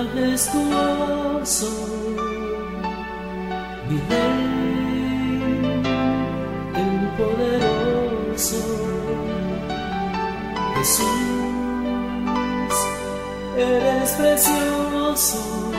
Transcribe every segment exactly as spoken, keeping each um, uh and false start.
majestuoso, mi Rey, el poderoso. Jesús, eres precioso,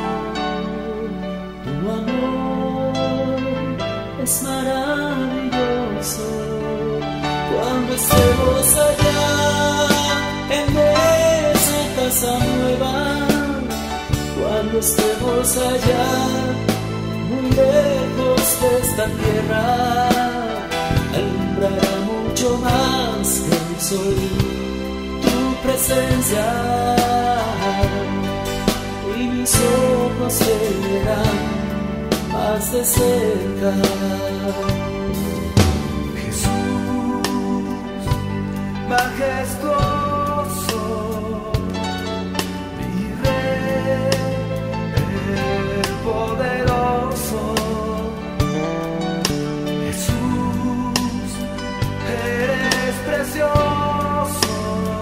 tu amor es maravilloso. Cuando estemos allá en esa casa nueva, cuando estemos allá muy lejos de esta tierra, alumbrará mucho más que el sol tu presencia, y mis ojos te verán más de cerca. Jesús, majestuoso, mi Rey, el poderoso. Jesús, eres precioso,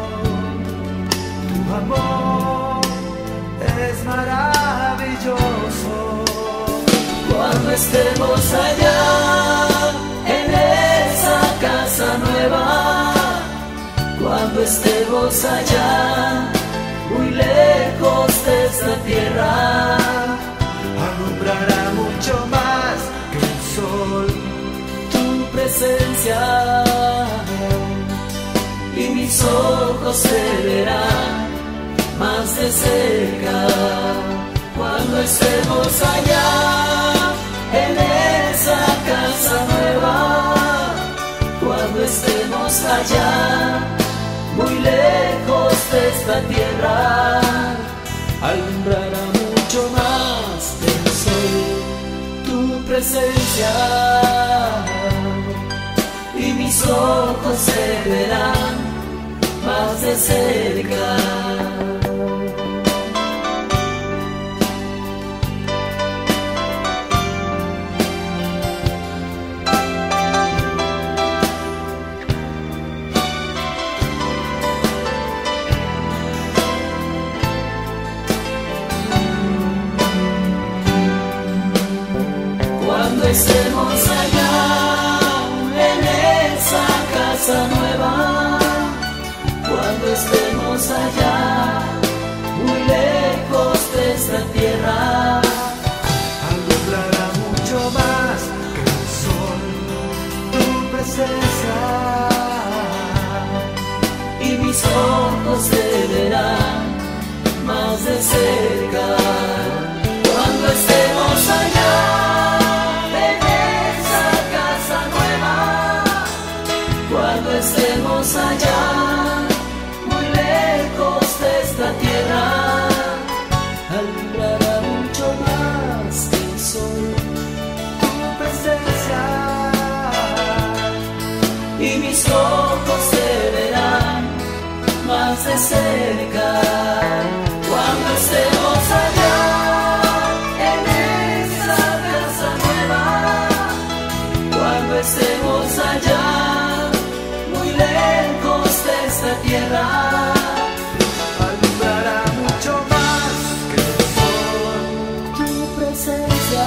tu amor es maravilloso. Cuando estemos allá en esa casa nueva, cuando estemos allá muy lejos de esta tierra, alumbrará mucho más que el sol tu presencia, y mis ojos te verán más de cerca. Cuando estemos allá en esa casa nueva, cuando estemos allá muy lejos de esta tierra, alumbrará mucho más que el sol tu presencia, y mis ojos se verán más de cerca. Cuando estemos allá en esa casa nueva, cuando estemos allá muy lejos de esta tierra, alumbrará mucho más que el sol tu presencia, y mis ojos te verán más de cerca. Cuando estemos allá en esa casa nueva, cuando estemos allá muy lejos de esta tierra, alumbrará mucho más que el sol tu presencia, y mis ojos te verán más de cerca. Cuando estemos allá en esa casa nueva, cuando estemos allá muy lejos de esta tierra, alumbrará mucho más que el sol tu presencia,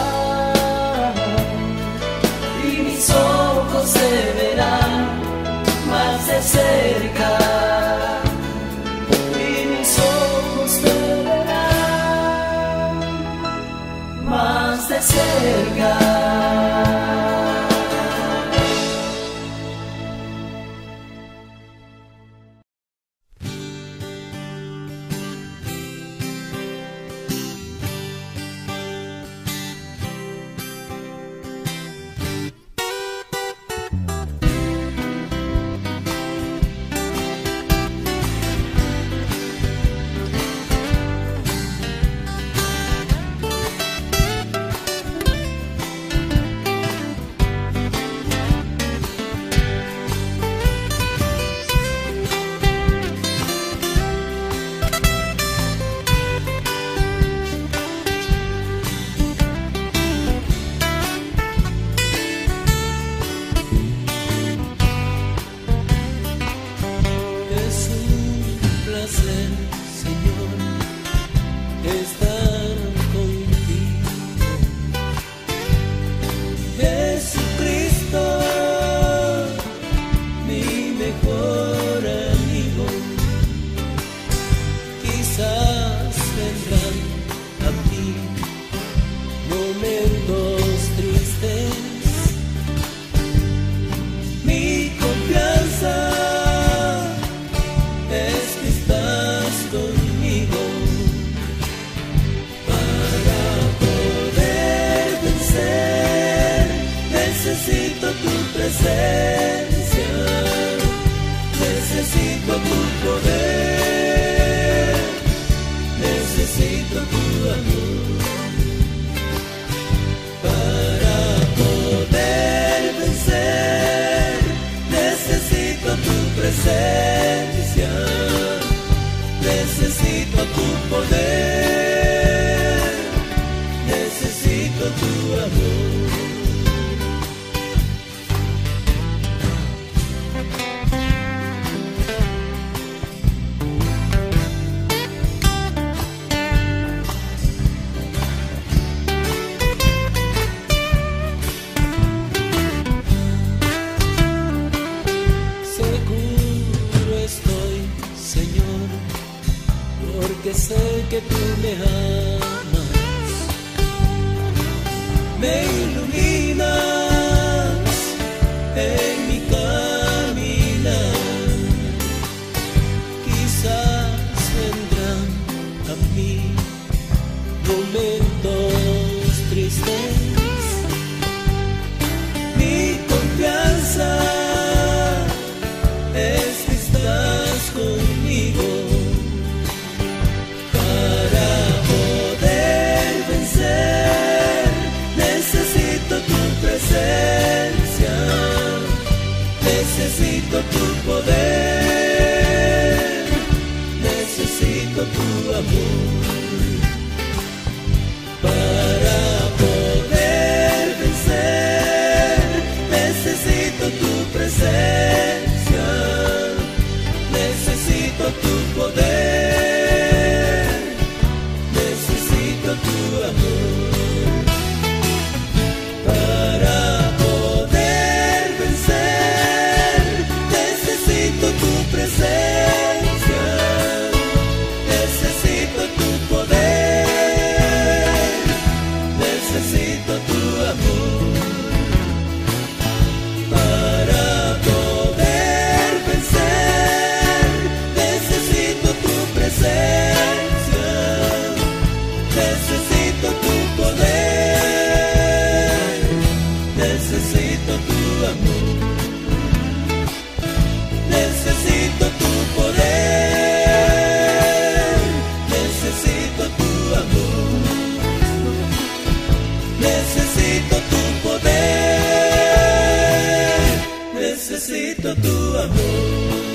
y mis ojos te verán más de cerca, y mis ojos te verán más de cerca. necesito tu presencia, necesito tu poder, necesito tu amor para poder vencer. Necesito tu presencia, necesito tu poder, necesito tu amor. Que sé que tú me amas, me iluminas en mi caminar. Quizás vendrán a mí momentos tristes, mi confianza es que estás conmigo. Necesito tu presencia, necesito tu poder, necesito tu amor para poder vencer. Necesito tu presencia, necesito tu poder, necesito tu amor. Necesito tu amor.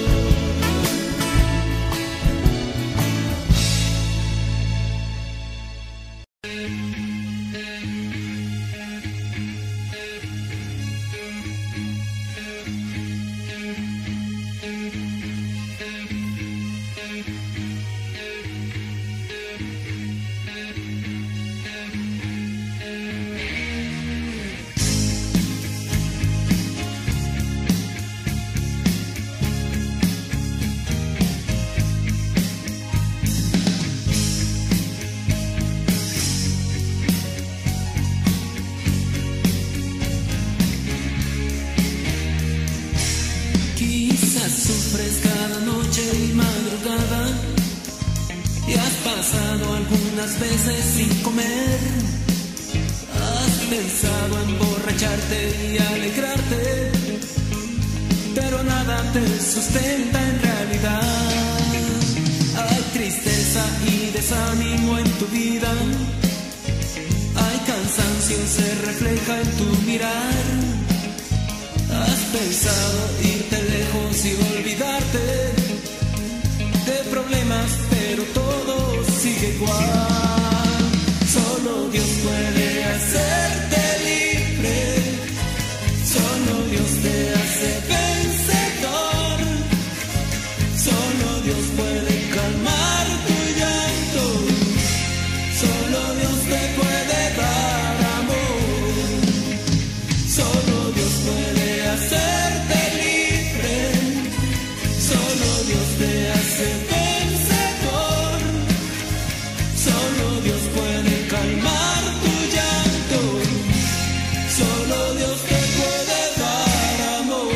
Sufres cada noche y madrugada y has pasado algunas veces sin comer. Has pensado emborracharte y alegrarte, pero nada te sustenta en realidad. Hay tristeza y desánimo en tu vida, hay cansancio, se refleja en tu mirar. Has pensado irte lejos y olvidarte de problemas, pero todo sigue igual. Solo Dios puede hacerte libre, solo Dios te hace vencedor, solo Dios puede calmar tu llanto, solo Dios te puede dar amor, solo Dios puede hacerte libre, solo Dios te hace vencedor, solo Dios puede calmar tu llanto, solo Dios te puede dar amor.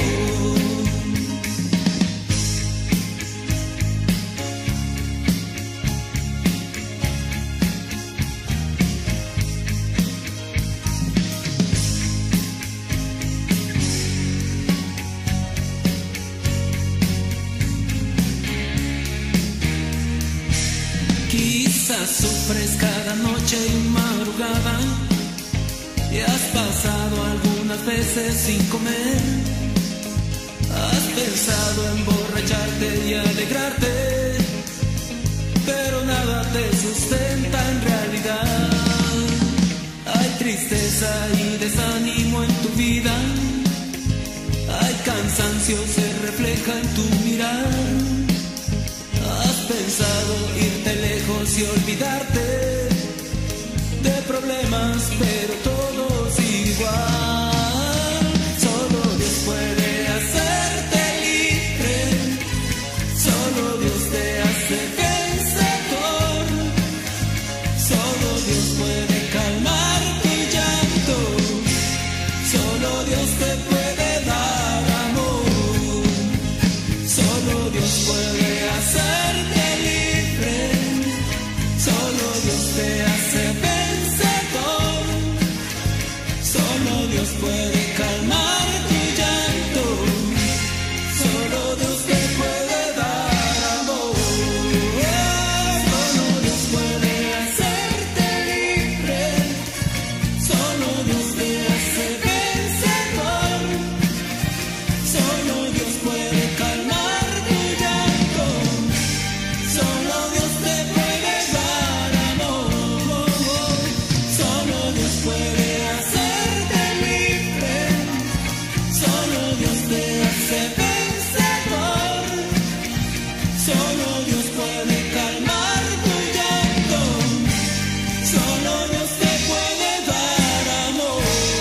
Quizás sufres cada noche y madrugada y has pasado algunas veces sin comer. Has pensado emborracharte y alegrarte, pero nada te sustenta en realidad. Hay tristeza y desánimo en tu vida, hay cansancio, se refleja en tu mirar. Has pensado irte lejos y olvidarte de problemas, pero todo sigue igual. Solo Dios puede hacerte libre, solo Dios te hace vencedor, solo Dios puede calmar tu llanto, solo Dios te puede dar amor, solo Dios puede hacerte libre, solo Dios te hace vencedor, solo Dios puede calmar tu llanto, solo Dios te puede dar amor, solo Dios puede hacerte libre, solo Dios te hace vencedor, solo Dios puede calmar tu llanto, solo Dios te puede dar amor, solo Dios puede hacerte libre, solo Dios te hace vencedor, solo Dios puede calmar tu llanto, solo Dios te puede dar amor.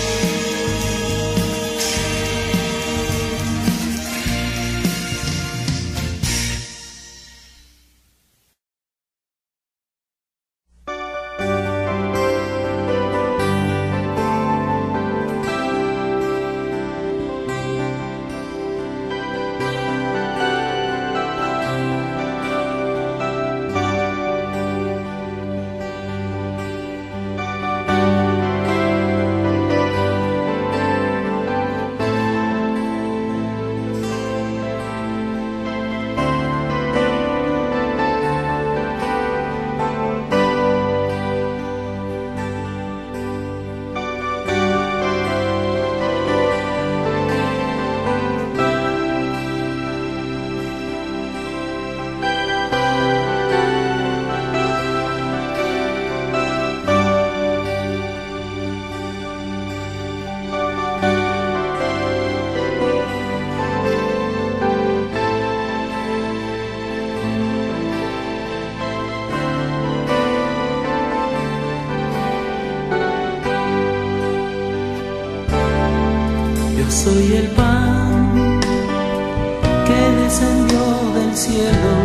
Yo soy el pan que descendió del cielo,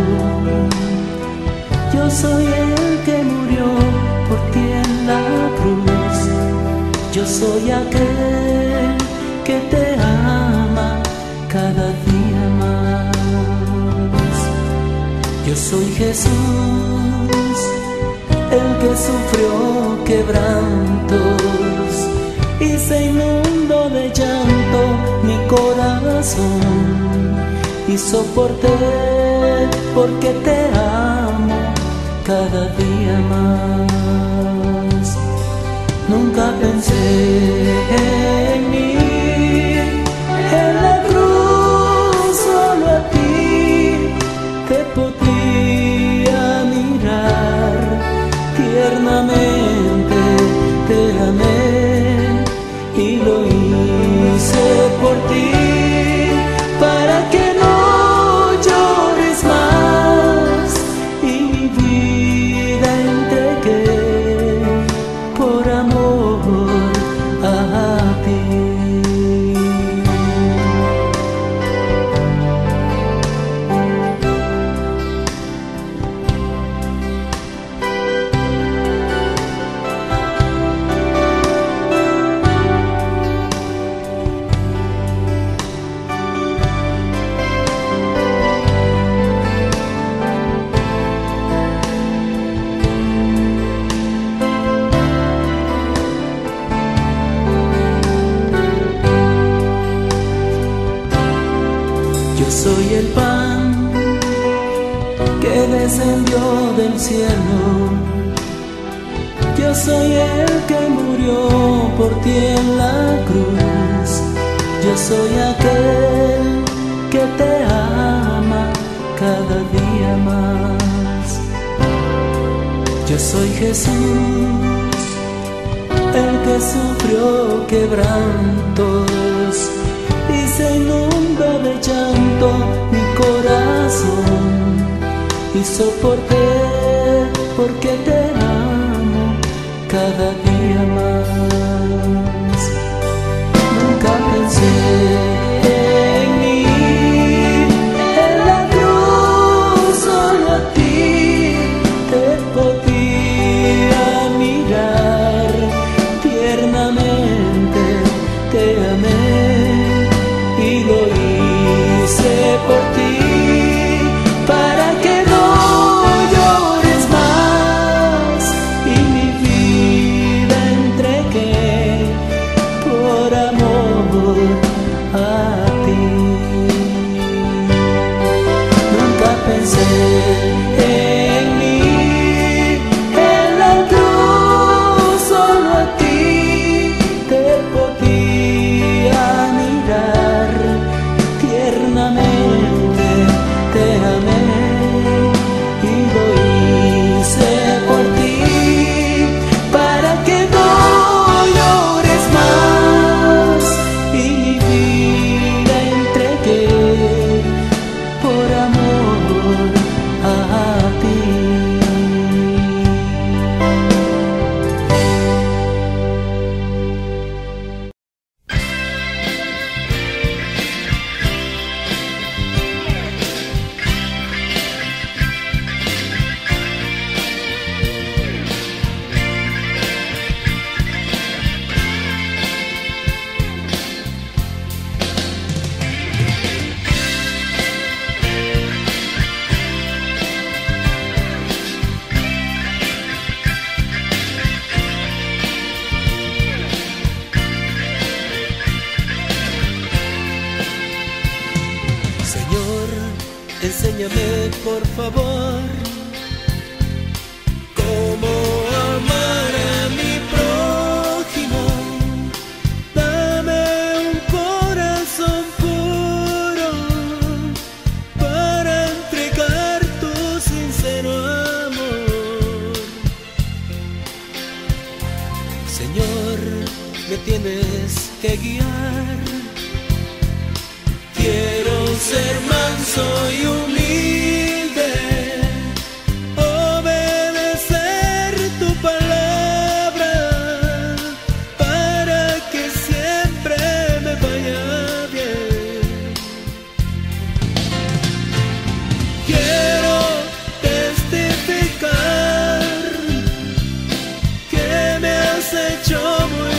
yo soy el que murió por ti en la cruz, yo soy aquel que te ama cada día más. Yo soy Jesús, el que sufrió quebrantos y se inundó de llanto mi corazón, y soporté porque te amo cada día más. Nunca pensé en mí, en la cruz solo a ti te podía mirar, tiernamente te amé y lo hice por ti, para que no llores más, y mi vida entregué por amor a ti. Yo soy el pan que descendió del cielo, Yo soy el que murió por ti en la cruz. Yo soy aquel que te ama cada día más. Yo soy Jesús, el que sufrió quebrantos y se inunda de llanto mi corazón, y soporté porque te amo cada día más. Nunca pensé en mí, en la cruz solo a ti te podía mirar. Tiernamente te amé y lo hice por ti, para que no llores más, y mi vida entregué por amor a ti. Nunca pensé en mí, en la cruz solo a ti te podía mirar. Tiernamente te amé y lo hice por ti, para que no llores más, y mi vida entregué por amor a ti. Señor, enséñame por favor cómo amar a mi prójimo. Dame un corazón puro para entregar tu sincero amor. Señor, me tienes que guiar. Quiero ser manso y humilde, obedecer tu palabra, para que siempre me vaya bien. Quiero testificar que me has hecho muy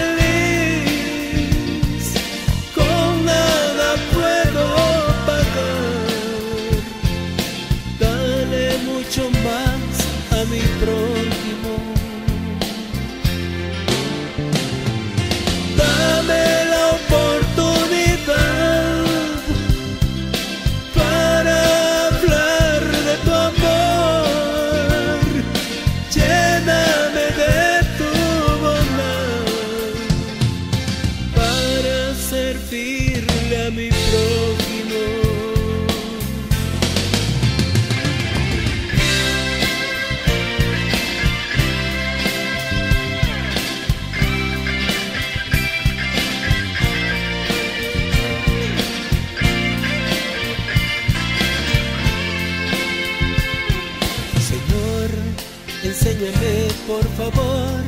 feliz. Con nada puedo pagar. Dale mucho más a mi prójimo. Dame la oportunidad para hablar de tu amor. Lléname de tu bondad para servirle a mi prójimo. Señor, enséñame por favor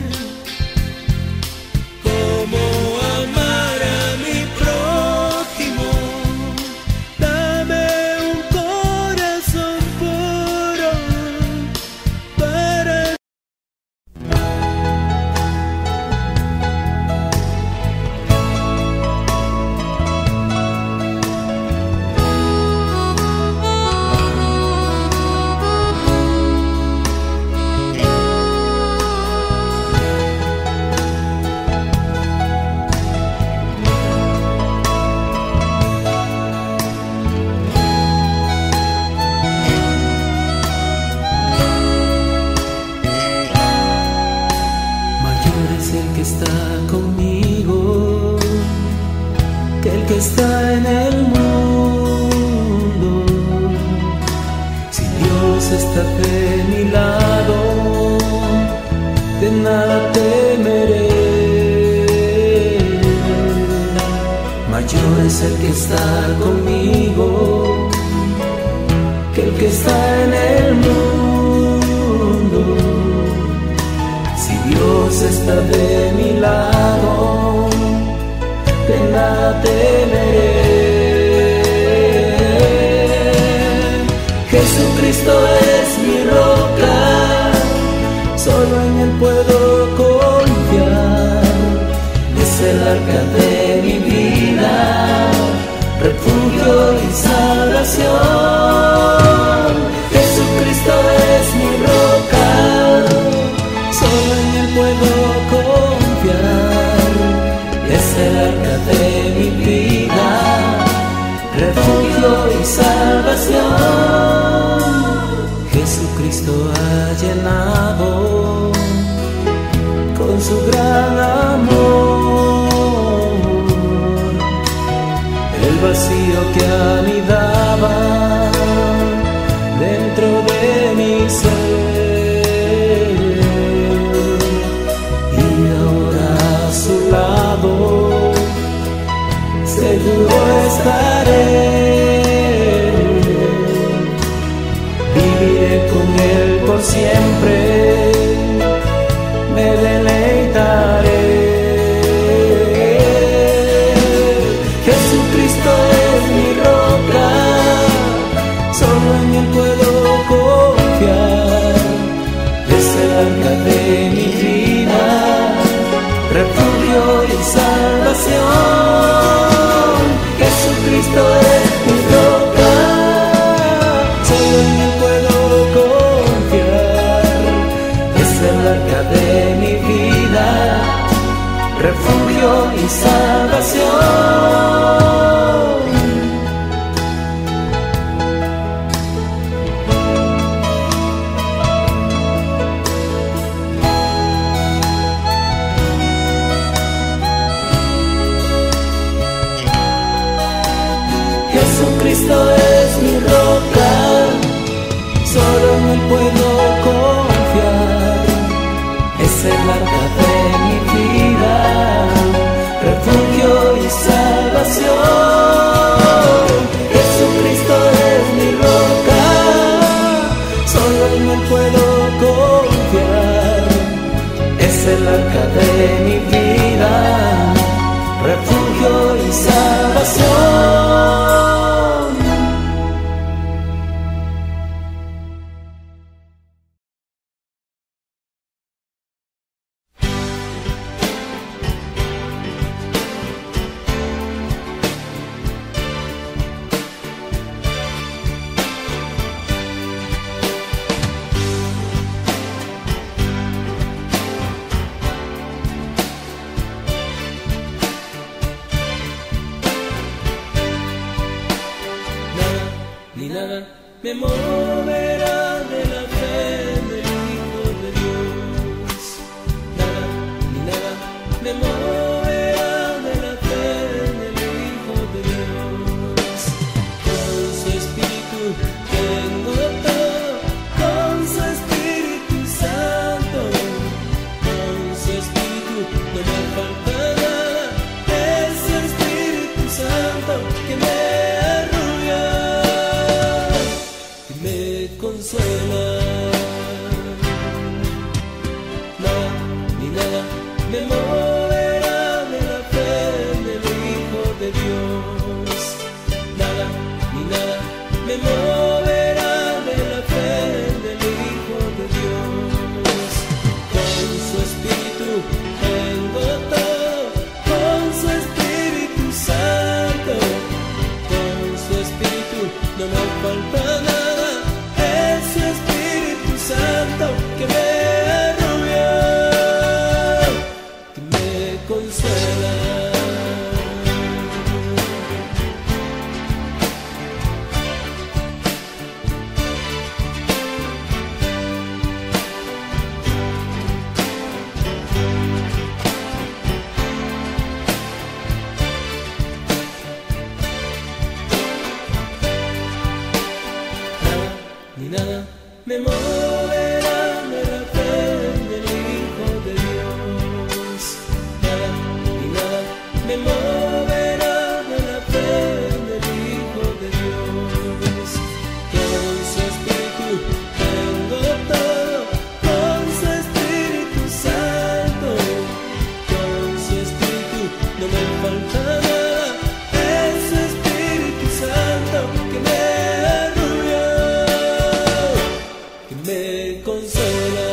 cómo amar a mi prójimo. Dame un corazón puro para que está en el mundo. Si Dios está de mi lado, de nada temeré. Mayor es el que está conmigo que el que está en el mundo. Si Dios está de mi lado, de nada temeré. Jesucristo es mi roca, solo en Él puedo confiar. Es el arca de mi vida, refugio y salvación. Jesucristo es mi roca, solo en Él puedo confiar. Es el arca de mi vida, refugio y salvación. Jesucristo ha llenado con su gran amor el vacío que anidaba dentro de mi ser, y ahora a su lado seguro estaré. Viviré con Él por siempre, me deleitaré. Jesucristo es mi roca, solo en Él puedo confiar. Es el arca de mi vida, refugio y salvación. Jesucristo es mi roca, solo en Él puedo confiar. Es el arca de mi vida, refugio y salvación. Jesucristo es mi roca, solo en Él puedo confiar. Es el arca de mi vida, refugio y salvación. Jesucristo es mi roca, solo en Él puedo confiar. Es el arca de mi vida, refugio y salvación. Ni nada me moverá de la fe del Hijo de Dios. Nada, ni nada me moverá de la fe del Hijo de Dios. Con su Espíritu tengo todo, con su Espíritu Santo. Con su Espíritu no me falta nada, es su Espíritu Santo que me arrulla. Me me moverá de la fe del Hijo de Dios. Nada ni nada me moverá de la fe del Hijo de Dios. Con su Espíritu tengo todo, con su Espíritu Santo, con su Espíritu no me falta nada, es su Espíritu Santo que me arrulla, que me consuela.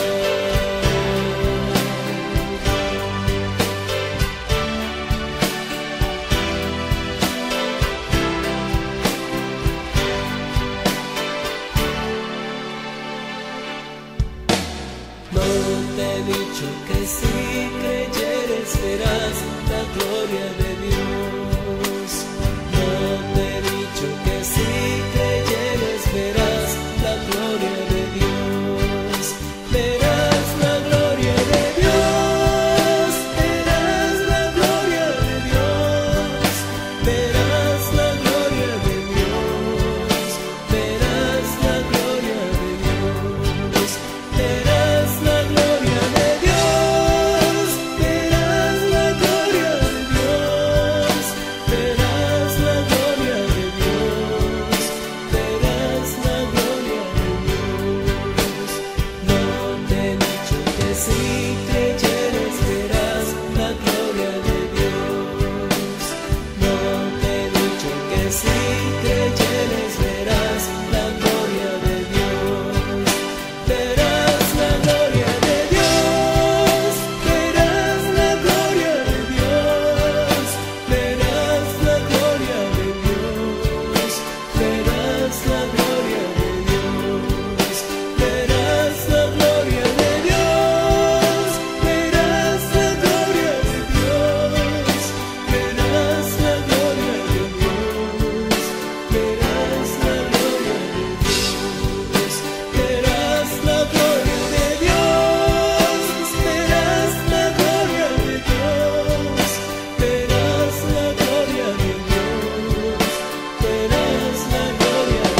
No te he dicho que si creyeres verás la gloria de Dios. No te he dicho que si creyeres verás la gloria de Dios. Verás la gloria de Dios. Verás la gloria de Dios. Verás la gloria de Dios. Verás la gloria de Dios. Verás la gloria de Dios, verás la gloria de Dios, verás la gloria de Dios, verás la gloria de Dios. No te he dicho que si creyeres verás la gloria de Dios. No te he dicho que si creyeres verás la gloria de Dios. Verás la gloria de Dios, verás la gloria de Dios, verás la gloria de Dios, verás la gloria de Dios, verás la gloria de Dios, verás la gloria de Dios, verás la gloria de Dios, verás la gloria de Dios, verás la gloria de Dios, verás la gloria de Dios, verás la gloria de Dios, verás la gloria de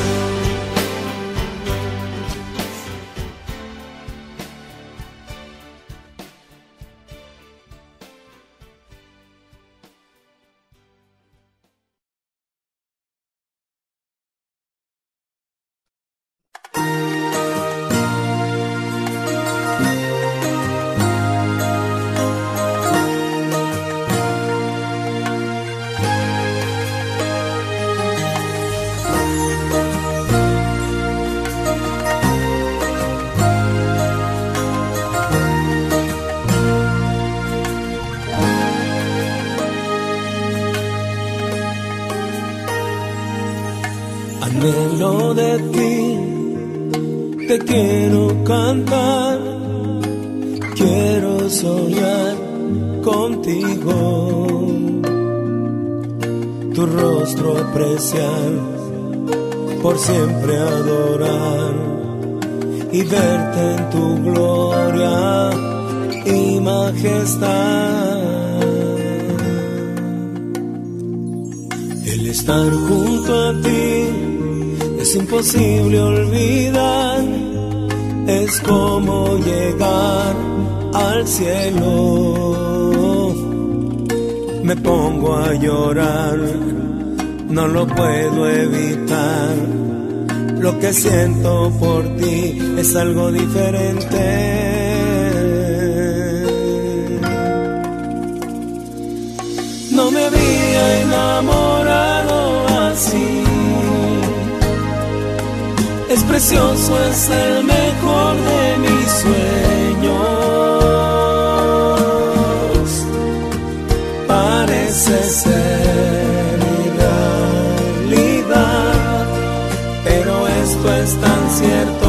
Anhelo de ti, te quiero cantar, quiero soñar contigo, tu rostro apreciar, por siempre adorar y verte en tu gloria y majestad. El estar junto a ti es imposible olvidar, es como llegar al cielo. Me pongo a llorar, no lo puedo evitar. Lo que siento por ti es algo diferente. No me había enamorado así. Es precioso, es el mejor de mis sueños. Parece ser realidad, pero esto es tan cierto.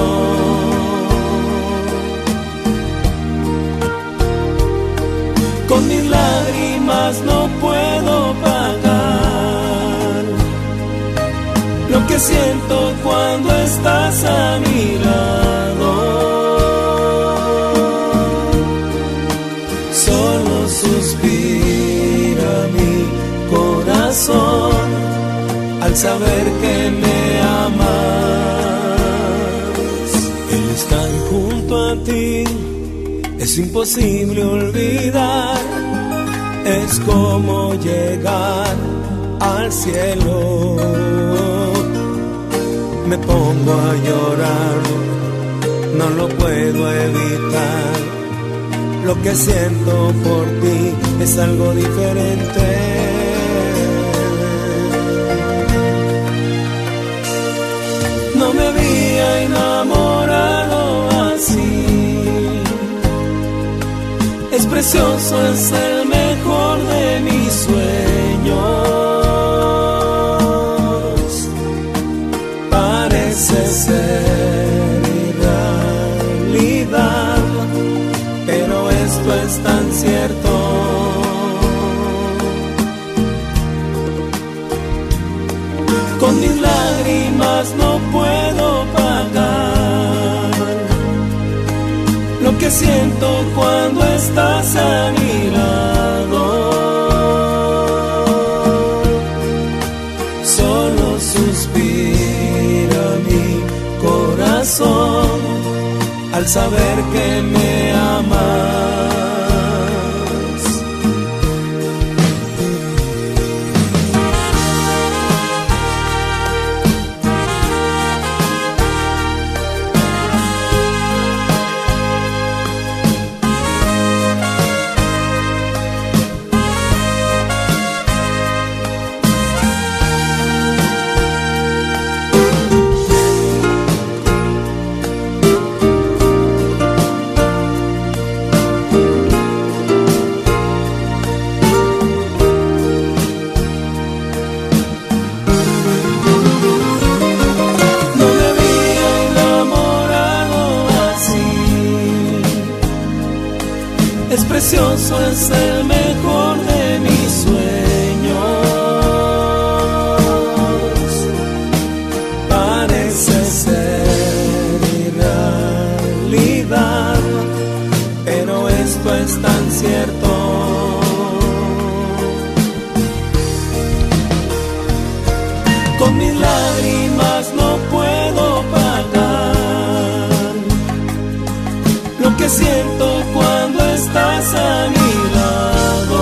Con mis lágrimas no puedo pagar lo que siento cuando estás a mi lado. Solo suspira mi corazón al saber que me amas. estar junto a ti es imposible olvidar, es como llegar al cielo. Me pongo a llorar, no lo puedo evitar. Lo que siento por ti es algo diferente. No me había enamorado así. Es precioso, es el mejor de mis sueños. Parece ser realidad, pero esto es tan cierto. Con mis lágrimas no puedo pagar lo que siento cuando estás a mi lado. Solo suspira mi corazón al saber que me amas. Es precioso, es el mejor de mis sueños. Parece ser realidad, pero esto es tan cierto. Con mis lágrimas no puedo pagar lo que siento cuando estás a mi lado.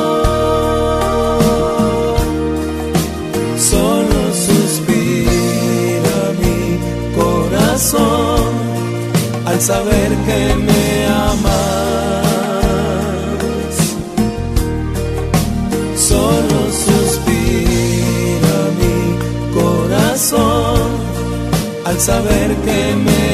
Solo suspira mi corazón al saber que me amas. Solo suspira mi corazón al saber que me